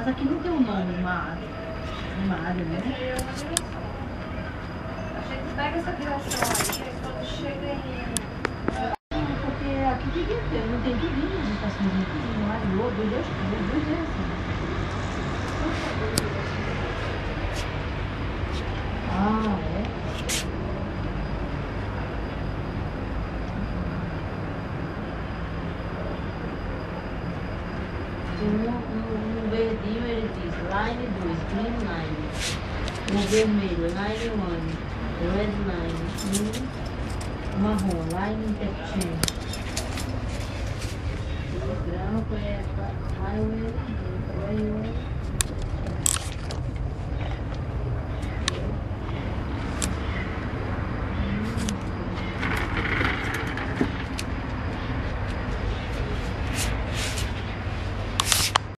Mas aqui não tem um nome, uma área, né? A gente pega essa direção aí, quando chega em... Porque aqui devia ter, não tem tudinho, as estações aqui, um lado e outro, dois direções. Ah, é? No verdinho ele diz Line 2, Green Line. No vermelho, Line 1, Red Line. No marrom, Line 13. O branco é Highway.